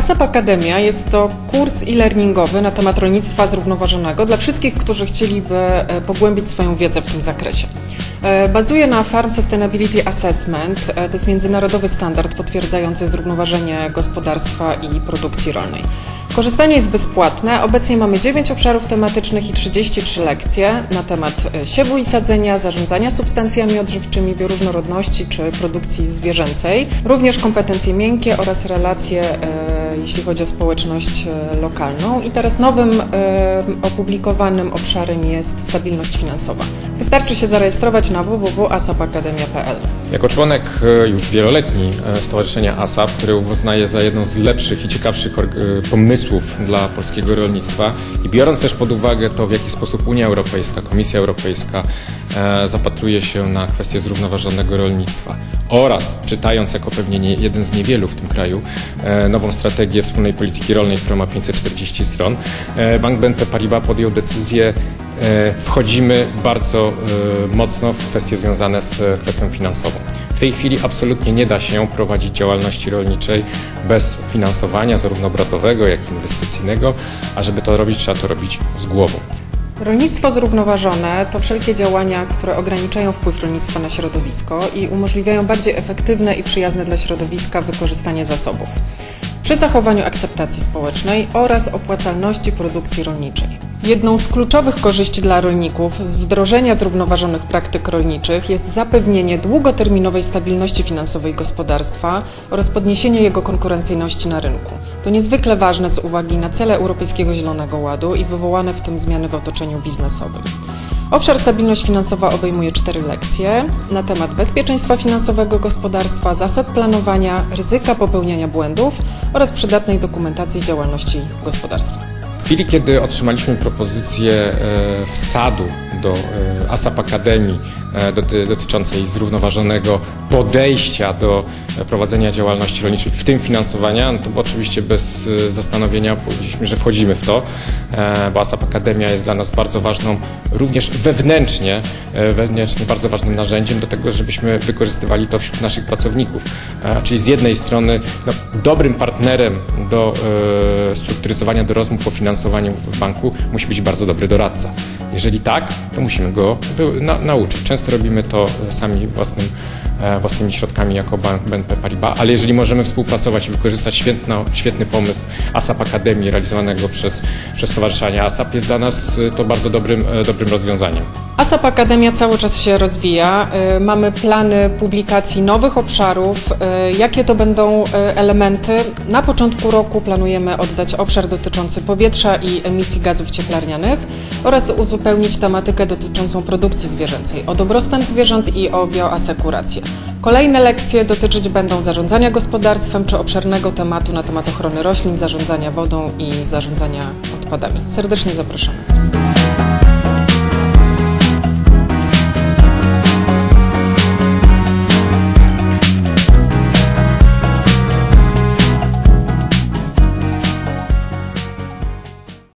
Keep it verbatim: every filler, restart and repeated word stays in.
ASAP Akademia jest to kurs e-learningowy na temat rolnictwa zrównoważonego dla wszystkich, którzy chcieliby pogłębić swoją wiedzę w tym zakresie. Bazuje na Farm Sustainability Assessment, to jest międzynarodowy standard potwierdzający zrównoważenie gospodarstwa i produkcji rolnej. Korzystanie jest bezpłatne. Obecnie mamy dziewięć obszarów tematycznych i trzydzieści trzy lekcje na temat siewu i sadzenia, zarządzania substancjami odżywczymi, bioróżnorodności czy produkcji zwierzęcej. Również kompetencje miękkie oraz relacje, e, jeśli chodzi o społeczność e, lokalną. I teraz nowym e, opublikowanym obszarem jest stabilność finansowa. Wystarczy się zarejestrować na w w w kropka asap akademia kropka p l. Jako członek już wieloletni Stowarzyszenia ASAP, które uznaję za jedną z lepszych i ciekawszych pomysłów dla polskiego rolnictwa i biorąc też pod uwagę to, w jaki sposób Unia Europejska, Komisja Europejska zapatruje się na kwestię zrównoważonego rolnictwa oraz czytając jako pewnie nie, jeden z niewielu w tym kraju nową strategię wspólnej polityki rolnej, która ma pięćset czterdzieści stron, Bank B N P Paribas podjął decyzję, wchodzimy bardzo mocno w kwestie związane z kwestią finansową. W tej chwili absolutnie nie da się prowadzić działalności rolniczej bez finansowania zarówno obrotowego, jak i inwestycyjnego, a żeby to robić, trzeba to robić z głową. Rolnictwo zrównoważone to wszelkie działania, które ograniczają wpływ rolnictwa na środowisko i umożliwiają bardziej efektywne i przyjazne dla środowiska wykorzystanie zasobów przy zachowaniu akceptacji społecznej oraz opłacalności produkcji rolniczej. Jedną z kluczowych korzyści dla rolników z wdrożenia zrównoważonych praktyk rolniczych jest zapewnienie długoterminowej stabilności finansowej gospodarstwa oraz podniesienie jego konkurencyjności na rynku. To niezwykle ważne z uwagi na cele Europejskiego Zielonego Ładu i wywołane w tym zmiany w otoczeniu biznesowym. Obszar stabilność finansowa obejmuje cztery lekcje na temat bezpieczeństwa finansowego gospodarstwa, zasad planowania, ryzyka popełniania błędów oraz przydatnej dokumentacji działalności gospodarstwa. W chwili, kiedy otrzymaliśmy propozycję wsadu do ASAP Akademii dotyczącej zrównoważonego podejścia do prowadzenia działalności rolniczej, w tym finansowania, no to oczywiście bez zastanowienia powiedzieliśmy, że wchodzimy w to, bo ASAP Akademia jest dla nas bardzo ważną, również wewnętrznie, wewnętrznie bardzo ważnym narzędziem do tego, żebyśmy wykorzystywali to wśród naszych pracowników. Czyli z jednej strony no, dobrym partnerem do strukturyzowania, do rozmów o finansowaniu w banku musi być bardzo dobry doradca. Jeżeli tak, to musimy go na, nauczyć. Często robimy to sami własnym, własnymi środkami jako Bank B N P Paribas, ale jeżeli możemy współpracować i wykorzystać świetno, świetny pomysł ASAP Akademii realizowanego przez, przez Stowarzyszenie ASAP, jest dla nas to bardzo dobrym, dobrym rozwiązaniem. ASAP Akademia cały czas się rozwija. Mamy plany publikacji nowych obszarów. Jakie to będą elementy? Na początku roku planujemy oddać obszar dotyczący powietrza i emisji gazów cieplarnianych oraz uzupełnić tematykę dotyczącą produkcji zwierzęcej, o dobrostan zwierząt i o bioasekurację. Kolejne lekcje dotyczyć będą zarządzania gospodarstwem czy obszernego tematu na temat ochrony roślin, zarządzania wodą i zarządzania odpadami. Serdecznie zapraszamy.